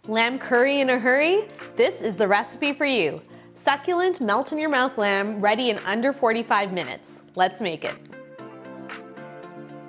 Lamb curry in a hurry? This is the recipe for you. Succulent, melt-in-your-mouth lamb ready in under 45 minutes. Let's make it.